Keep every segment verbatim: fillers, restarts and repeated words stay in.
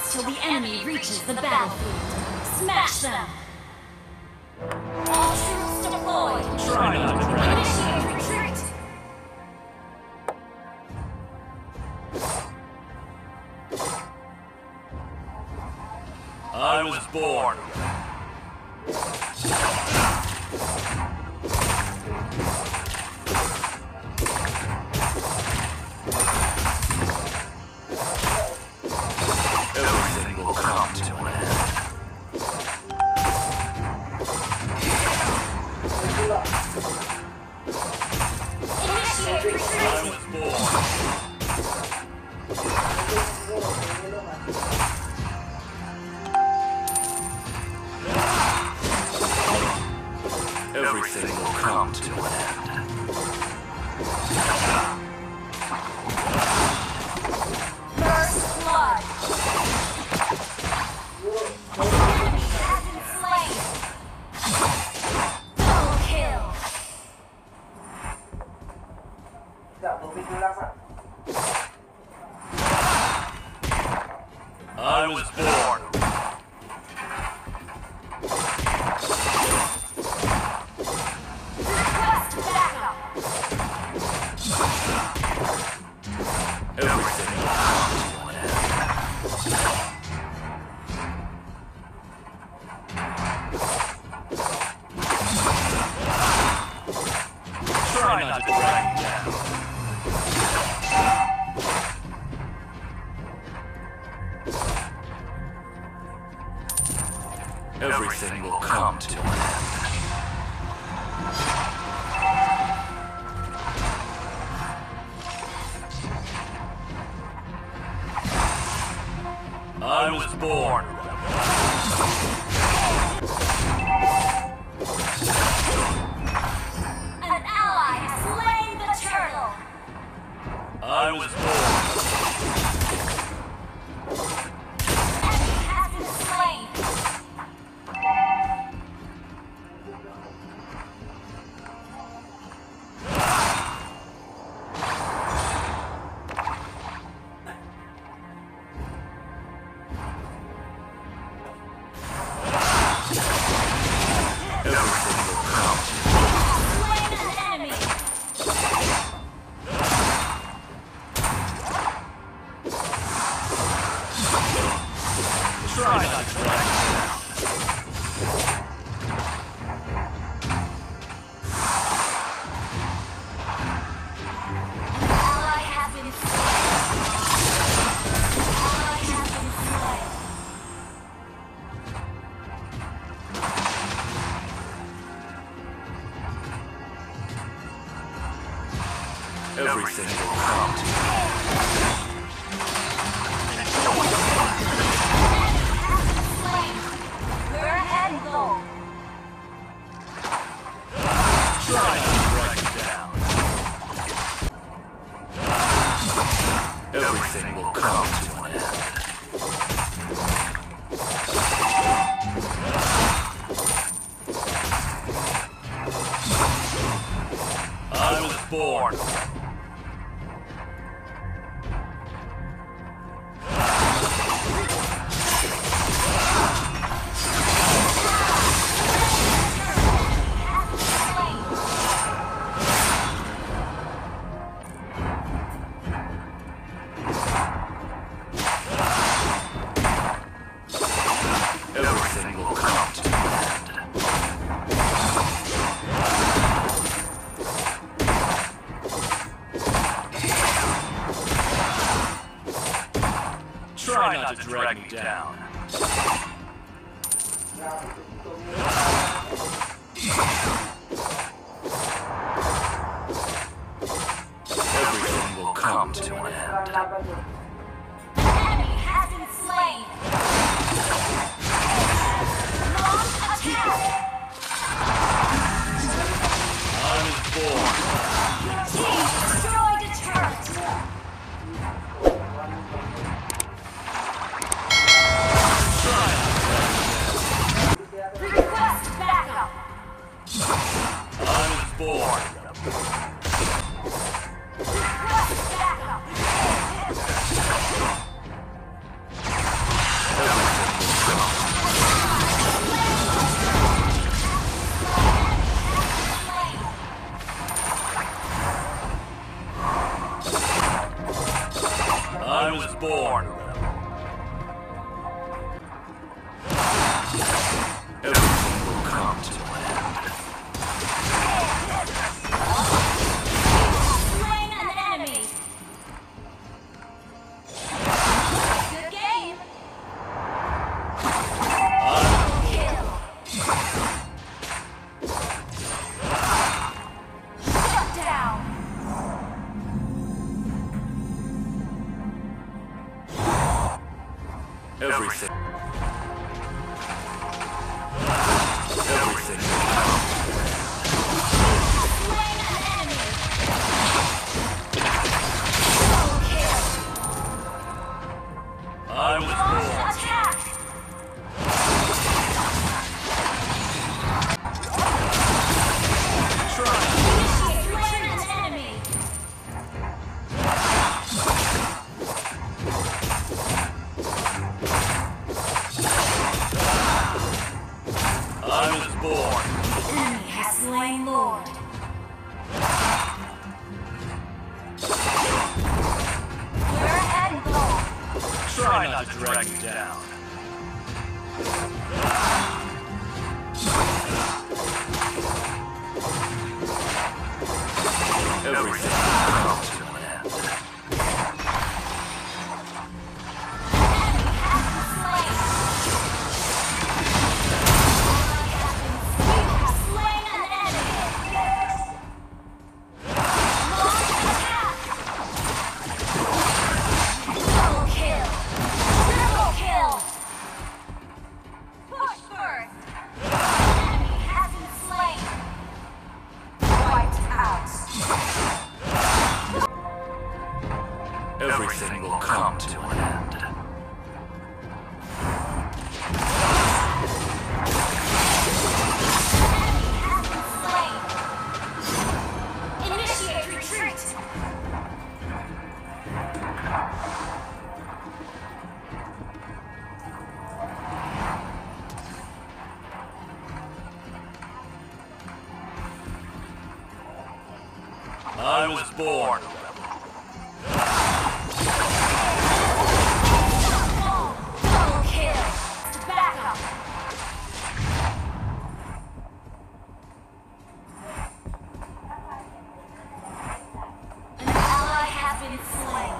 seconds till the enemy reaches the battlefield. Smash them! All troops deployed! Try not to drag. Initiate retreat! I was born. Everything will come to an end. Initiate retreat! I was born. Everything will come to an end. First blood! The enemy has been slain! Double kill! I was born. Request backup! Everything will come to an end. Try not to drag me down. Everything will come to an end. I was born. An ally has slain the turtle! I was born. Enemy has been slain! Everything will come. Slain an enemy! Try not to drag me down. Ally has been slain! Ally has been slain! Everything will come to an Slain! We're ahead and goal! Try not to drag me down. Everything will come to an end. I was born. Everything will come to an end. Try not to drag me down. Everything will come to an end. Enemy has been slain! Launch attack! I was born. Team destroyed a turret! Try not to drag me Request backup! down. I was born. Request backup! I was born. Everything will come to an end. Slain an enemy. Good game. Kill. Shut down. Everything. Everything. Slain an enemy. Double kill. I was Launch born. attack. Initiate slain an enemy. I was born. Enemy has slain Lord. We're ahead and goal. Try not to drag me down. Everything will come to an end. Enemy has been slain. We have slain an enemy. Launch attack. Double kill. Triple kill. Push first. Enemy has been slain. Wiped out. Everything will come to an end. Initiate retreat! I was born. Double kill! Back up! An ally has been slain.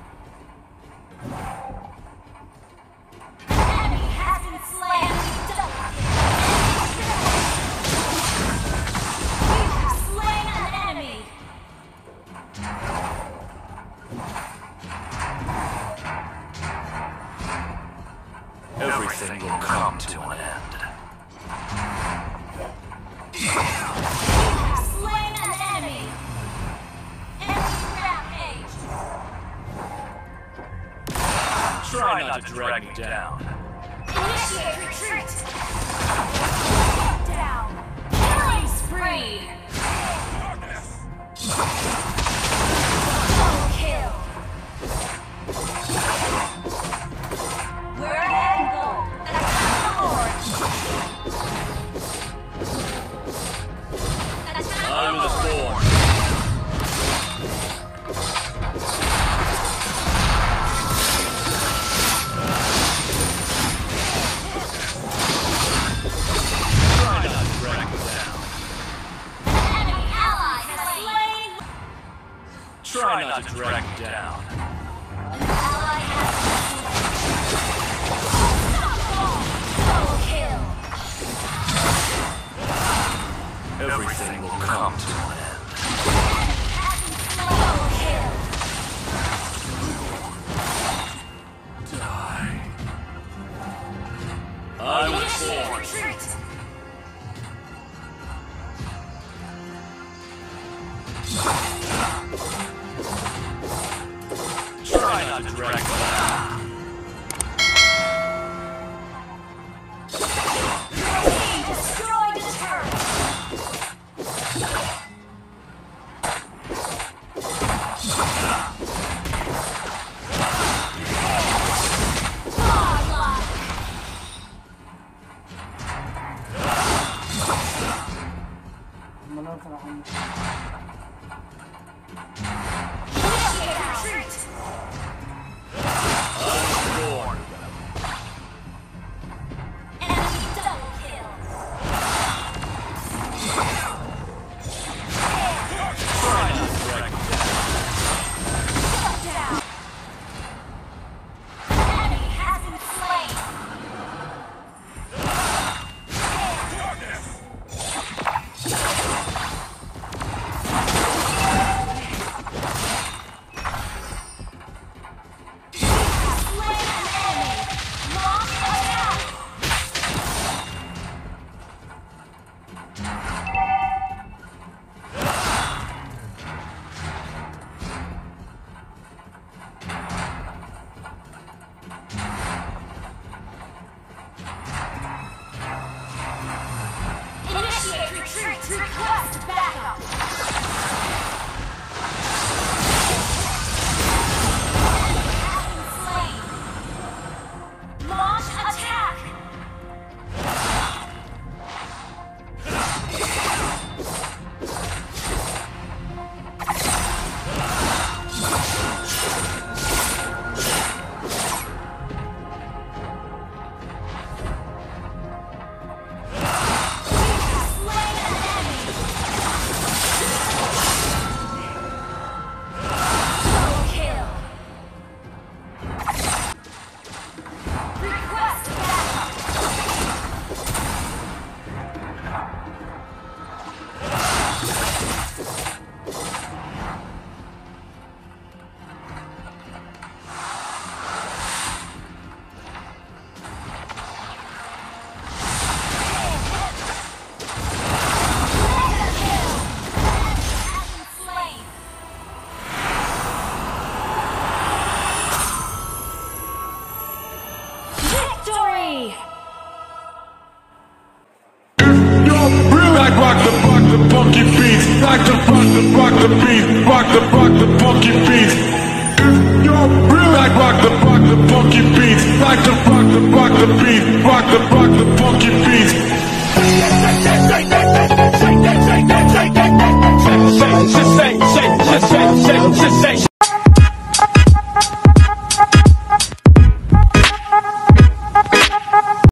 An enemy has been slain. Double kill. You have slain an enemy. Everything will come to an end. Slain an enemy. Enemy rampage. Try not to drag me down. Initiate retreat. Down. Killing spree. Double kill. We're ahead and goal. Attack the Lord. Attack I the was Lord. born. Try not to drag me down. Enemy ally has slain. Try not to drag me down. An ally has double kill. Everything will come to an end. Double kill. Die. I was Initiate born. retreat. Try not to drag me down. Your team destroyed the turret. Godlike. Initiate retreat. Rock the, rock the, rock the beat, rock the, rock the funky beat.